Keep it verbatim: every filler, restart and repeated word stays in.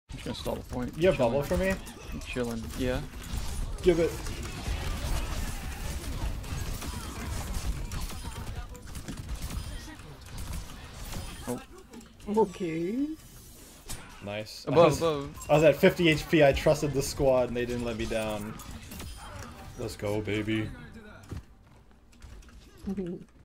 I'm just gonna stall the point. You have Chilling. bubble for me? I'm chilling. Yeah. Give it. Oh. Okay. Nice. Above, I was, above. I was at fifty H P. I trusted the squad and they didn't let me down. Let's go, baby.